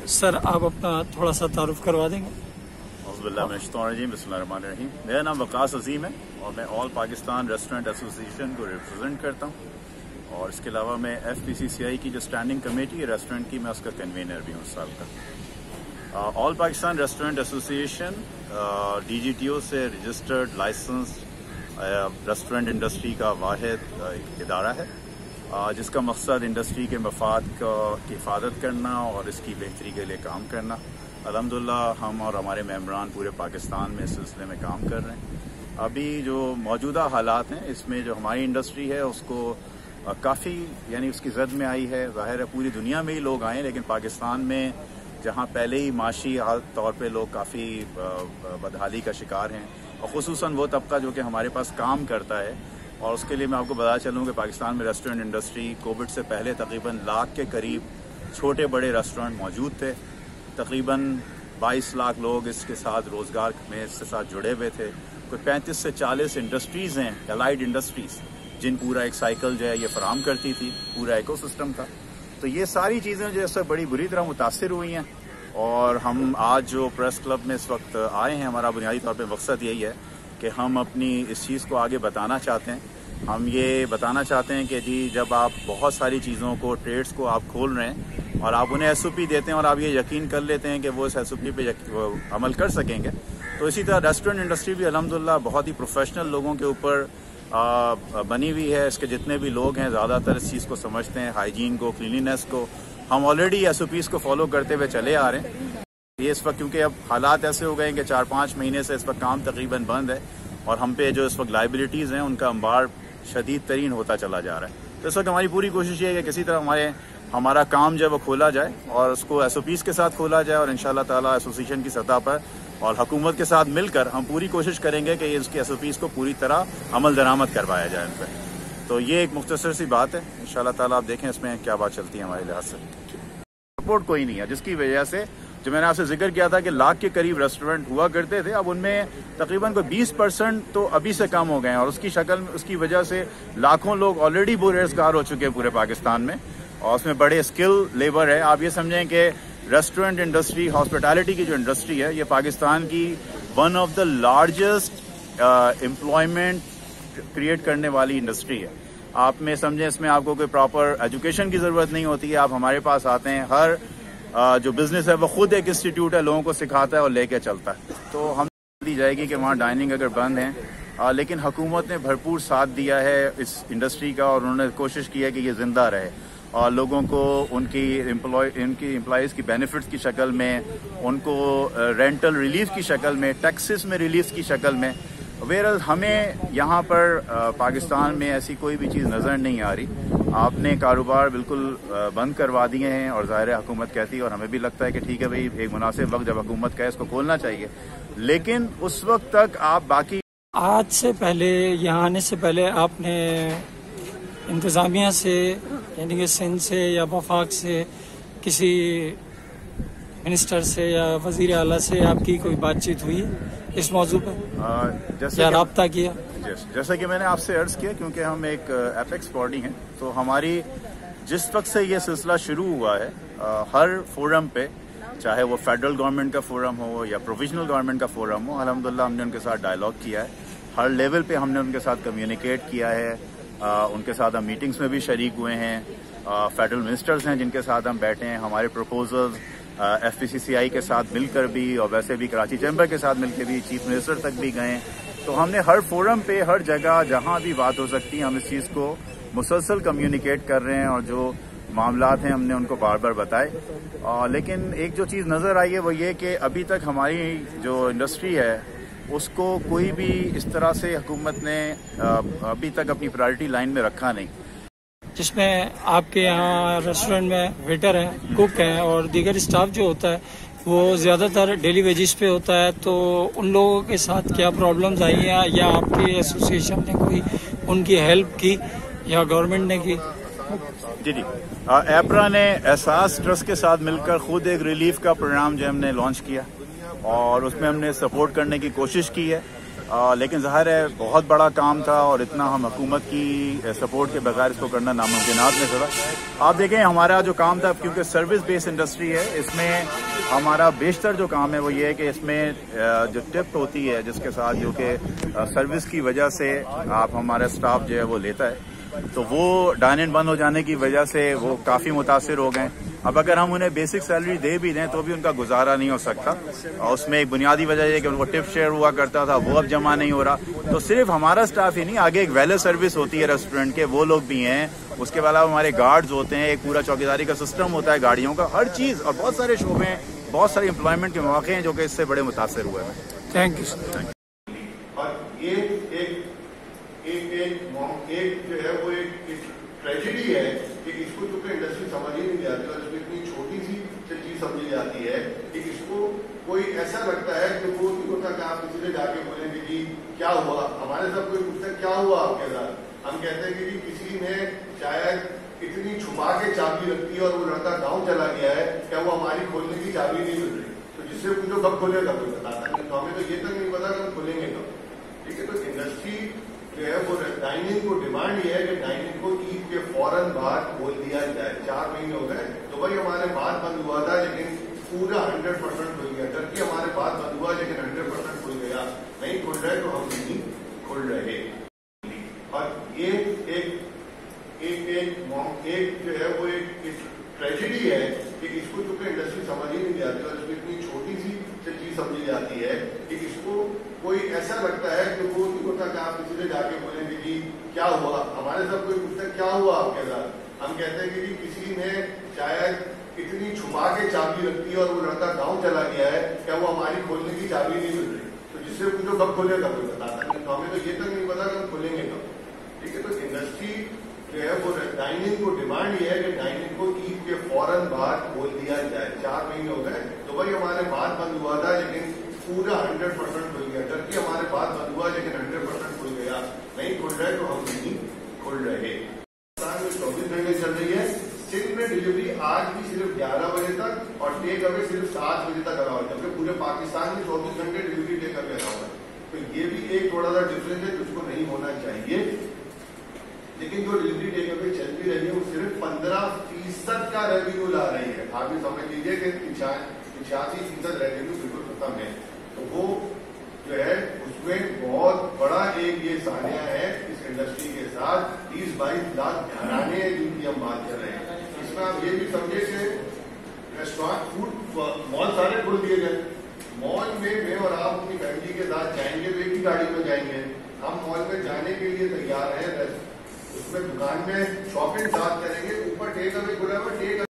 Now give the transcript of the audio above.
Sir आप अपना थोड़ा सा तारुफ करवा देंगे? बिस्मिल्लाहिर्रहमानिर्रहीम। मेरा नाम वकास अजीम है और मैं ऑल पाकिस्तान रेस्टोरेंट एसोसिएशन को रिप्रेजेंट करता हूँ और इसके अलावा मैं FPCCI की जो स्टैंडिंग कमेटी है रेस्टोरेंट की, मैं उसका कन्वीनर भी हूँ इस साल का। All Pakistan restaurant association DGTO से रजिस्टर्ड लाइसेंस रेस्टोरेंट इंडस्ट्री का वाहिद एक इदारा है जिसका मकसद इंडस्ट्री के मफाद की हिफाजत करना और इसकी बेहतरी के लिए काम करना। अल्हम्दुलिल्लाह हम और हमारे मेंबरान पूरे पाकिस्तान में इस सिलसिले में काम कर रहे हैं। अभी जो मौजूदा हालात हैं इसमें जो हमारी इंडस्ट्री है उसको काफ़ी यानी उसकी जद में आई है। ज़ाहिर है पूरी दुनिया में ही लोग आए, लेकिन पाकिस्तान में जहाँ पहले ही माशी तौर पे लोग काफ़ी बदहाली का शिकार हैं और ख़ुसूसन वो तबका जो कि हमारे पास काम करता है। और उसके लिए मैं आपको बता चलूँ कि पाकिस्तान में रेस्टोरेंट इंडस्ट्री कोविड से पहले तकरीबन 1 लाख के करीब छोटे बड़े रेस्टोरेंट मौजूद थे। तकरीबन 22 लाख लोग इसके साथ रोज़गार में इसके साथ जुड़े हुए थे। कोई 35 से 40 इंडस्ट्रीज़ हैं, एलाइड इंडस्ट्रीज़, जिन पूरा एक साइकिल जो है ये फराम करती थी, पूरा इकोसिस्टम था। तो ये सारी चीज़ें जो इससे बड़ी बुरी तरह मुतासिर हुई हैं और हम आज जो प्रेस क्लब में इस वक्त आए हैं, हमारा बुनियादी तौर पे मकसद यही है कि हम अपनी इस चीज़ को आगे बताना चाहते हैं। हम ये बताना चाहते हैं कि जी जब आप बहुत सारी चीज़ों को, ट्रेड्स को आप खोल रहे हैं और आप उन्हें SOP देते हैं और आप ये यकीन कर लेते हैं कि वो इस SOP पे अमल कर सकेंगे, तो इसी तरह रेस्टोरेंट इंडस्ट्री भी अल्हम्दुलिल्लाह बहुत ही प्रोफेशनल लोगों के ऊपर बनी हुई है। इसके जितने भी लोग हैं ज़्यादातर इस चीज़ को समझते हैं, हाइजीन को, क्लीनिनेस को। हम ऑलरेडी SOPs को फॉलो करते हुए चले आ रहे हैं। ये इस वक्त क्योंकि अब हालात ऐसे हो गए हैं कि 4-5 महीने से इस वक्त काम तकरीबन बंद है और हम पे जो इस वक्त लाइबिलिटीज़ हैं उनका अंबार शदीद तरीन होता चला जा रहा है। तो इस वक्त हमारी पूरी कोशिश ये है कि किसी तरह हमारा काम जो है वो खोला जाए और उसको SOPs के साथ खोला जाए और इंशाल्लाह ताला एसोसिएशन की सतह पर और हुकूमत के साथ मिलकर हम पूरी कोशिश करेंगे कि इसकी SOPs को पूरी तरह अमल दरामद करवाया जाए उन पर। तो ये एक मुख्तसर सी बात है। इंशाल्लाह ताला आप देखें इसमें क्या बात चलती है हमारे लिहाज से। सपोर्ट कोई नहीं है, जिसकी वजह से जो मैंने आपसे जिक्र किया था कि 1 लाख के करीब रेस्टोरेंट हुआ करते थे, अब उनमें तकरीबन कोई 20% तो अभी से कम हो गए हैं और उसकी वजह से लाखों लोग ऑलरेडी बेरोजगार हो चुके हैं पूरे पाकिस्तान में और उसमें बड़े स्किल लेबर है। आप ये समझें कि रेस्टोरेंट इंडस्ट्री, हॉस्पिटैलिटी की जो इंडस्ट्री है, ये पाकिस्तान की one of the largest employment create करने वाली इंडस्ट्री है। आप में समझें इसमें आपको कोई प्रॉपर एजुकेशन की ज़रूरत नहीं होती है। आप हमारे पास आते हैं, हर जो बिजनेस है वो खुद एक इंस्टीट्यूट है, लोगों को सिखाता है और लेके चलता है। तो हम दी जाएगी कि वहाँ डाइनिंग अगर बंद है, लेकिन हुकूमत ने भरपूर साथ दिया है इस इंडस्ट्री का और उन्होंने कोशिश की है कि ये जिंदा रहे और लोगों को उनकी एम्प्लॉयज़ की बेनिफिट्स की शक्ल में, उनको रेंटल रिलीफ की शक्ल में, टैक्सेस में रिलीफ की शक्ल में। वेरल हमें यहाँ पर पाकिस्तान में ऐसी कोई भी चीज़ नज़र नहीं आ रही। आपने कारोबार बिल्कुल बंद करवा दिए हैं और ज़ाहिर है हुकूमत कहती है और हमें भी लगता है कि ठीक है भाई, एक मुनासिब वक्त जब हुकूमत कहे इसको खोलना चाहिए, लेकिन उस वक्त तक आप बाकी आज से पहले, यहाँ आने से पहले आपने इंतज़ामिया से यानी कि सिंध से या वफाक से, किसी मिनिस्टर से या वज़ीर आला से आपकी कोई बातचीत हुई इस मौजू पर या रब्ता किया? जैसा कि मैंने आपसे अर्ज किया, क्योंकि हम एक एपेक्स बॉडी हैं, तो हमारी जिस वक्त से ये सिलसिला शुरू हुआ है, हर फोरम पे, चाहे वो फेडरल गवर्नमेंट का फोरम हो या प्रोविजनल गवर्नमेंट का फोरम हो, अल्हम्दुलिल्लाह हमने उनके साथ डायलॉग किया है। हर लेवल पे हमने उनके साथ कम्युनिकेट किया है। उनके साथ हम मीटिंग्स में भी शरीक हुए हैं। फेडरल मिनिस्टर्स हैं जिनके साथ हम बैठे हैं। हमारे प्रपोजल्स FPCCI के साथ मिलकर भी और वैसे भी कराची चैम्बर के साथ मिलकर भी चीफ मिनिस्टर तक भी गए। तो हमने हर फोरम पे, हर जगह जहां भी बात हो सकती है, हम इस चीज़ को मुसलसल कम्युनिकेट कर रहे हैं और जो मामलात हैं हमने उनको बार बार बताए। लेकिन एक जो चीज़ नज़र आई है वो ये कि अभी तक हमारी जो इंडस्ट्री है उसको कोई भी इस तरह से हुकूमत ने अभी तक अपनी प्रायोरिटी लाइन में रखा नहीं, जिसमें आपके यहाँ रेस्टोरेंट में वेटर हैं, कुक हैं और दीगर स्टाफ जो होता है वो ज़्यादातर डेली वेजिस पे होता है। तो उन लोगों के साथ क्या प्रॉब्लम्स आई हैं या आपकी एसोसिएशन ने कोई उनकी हेल्प की या गवर्नमेंट ने की? जी एपरा ने एहसास ट्रस्ट के साथ मिलकर खुद एक रिलीफ का प्रोग्राम जो हमने लॉन्च किया और उसमें हमने सपोर्ट करने की कोशिश की है। लेकिन ज़ाहिर है बहुत बड़ा काम था और इतना हम हुकूमत की सपोर्ट के बगैर इसको करना नामुमकिनात में था। आप देखें हमारा जो काम था, क्योंकि सर्विस बेस्ड इंडस्ट्री है, इसमें हमारा बेशतर जो काम है वो ये है कि इसमें जो टिप होती है जिसके साथ, जो कि सर्विस की वजह से आप हमारा स्टाफ जो है वो लेता है, तो वो डाइन इन बंद हो जाने की वजह से वो काफ़ी मुतासिर हो गए। अब अगर हम उन्हें बेसिक सैलरी दे भी दें तो भी उनका गुजारा नहीं हो सकता, और उसमें एक बुनियादी वजह यह कि उनको टिप शेयर हुआ करता था, वो अब जमा नहीं हो रहा। तो सिर्फ हमारा स्टाफ ही नहीं, आगे एक वैलेट सर्विस होती है रेस्टोरेंट के, वो लोग भी हैं, उसके अलावा हमारे गार्ड्स होते हैं, एक पूरा चौकीदारी का सिस्टम होता है गाड़ियों का, हर चीज़, और बहुत सारे शोबे हैं, बहुत सारे एम्प्लॉयमेंट के मौके हैं जो कि इससे बड़े मुतासर हुए हैं। Thank you sir. और ये एक जो है वो एक ट्रेजेडी है कि इसको चूंकि इंडस्ट्री समझ ही नहीं जाती और इसमें इतनी छोटी सी चीज समझी जाती है कि इसको कोई ऐसा लगता है कि वो नहीं होता कि आप किसी से जाके बोलेंगे कि क्या हुआ, हमारे साथ कोई पूछता है क्या हुआ आपके साथ, हम कहते हैं कि किसी ने शायद इतनी छुपा के चाबी रखी है और वो लड़का गाँव चला गया है, क्या वो हमारी खोलने की चाबी नहीं मिल रही, तो जिससे पूछो कब खोलेगा कोई बताता नहीं, तो हमें तो ये तक नहीं पता कि हम खोलेंगे कब। ठीक है, तो इंडस्ट्री जो है वो डाइनिंग को डिमांड ये है कि डाइनिंग को ईद के फौरन बाद खोल दिया जाए। 4 महीने हो गए, तो भाई हमारे बाद बंद हुआ था लेकिन पूरा 100% खुल गया, जबकि हमारे बाद बंद हुआ लेकिन 100% खुल गया, नहीं खुल रहे तो हम नहीं खुल रहे। और ये एक जो है वो एक ट्रेजेडी है कि इसको चूंकि इंडस्ट्री समझ ही नहीं जाती और इसमें इतनी छोटी सी चीज समझी जाती है कि इसको कोई ऐसा लगता है कि वो नहीं होता कि आप किसी से जाके बोलेंगे कि क्या हुआ, हमारे साथ कोई पूछता है क्या हुआ आपके साथ, हम कहते हैं कि किसी ने शायद इतनी छुपा के चाबी रखी है और वो लड़का गाँव चला गया है, क्या वो हमारी खोलने की चाबी नहीं मिल रही, तो जिससे पूछो कब खोलेगा कोई बताता नहीं, तो हमें तो ये तक नहीं पता कि हम खोलेंगे कब। ठीक है, तो इंडस्ट्री जो है वो डाइनिंग को डिमांड ये है कि डाइनिंग को ईद के फौरन बाद खोल दिया जाए। 4 महीने हो गए, तो भाई हमारे बाद बंद हुआ था लेकिन पूरा 100% खुल गया, जबकि हमारे बाद बंद हुआ लेकिन 100% खुल गया, नहीं खुल रहे तो हम नहीं खुल रहे। 24 घंटे चल रही है, सिर्फ में डिलीवरी आज भी सिर्फ 11 बजे तक और टेक अवे सिर्फ 7 बजे तक अलाउ है, जबकि पूरे पाकिस्तान में 24 घंटे डिलीवरी टेक अवे अलाउ है। तो ये भी एक थोड़ा सा डिफरेंस है जिसको नहीं होना चाहिए। लेकिन जो डिलीवरी टेक अवे चलती रही है वो सिर्फ 15% का रेवेन्यू ला रही है। आप भी समझ लीजिए कि 85% रेवेन्यू बिल्कुल खत्म है, तो वो जो है उसमें बहुत बड़ा एक ये सानिया है इस इंडस्ट्री के साथ। 20-22 लाख घराने हैं जिनकी हम बात कर रहे हैं। इसमें आप ये भी समझे कि रेस्टोरेंट, फूड मॉल सारे खोल दिए गए। मॉल में मैं और आप अपनी फैमिली के साथ जाएंगे तो एक ही गाड़ी में जाएंगे, हम मॉल में जाने के लिए तैयार हैं, उसमें दुकान में शॉपिंग साथ करेंगे, ऊपर टेक अवे खुला हुआ, टेक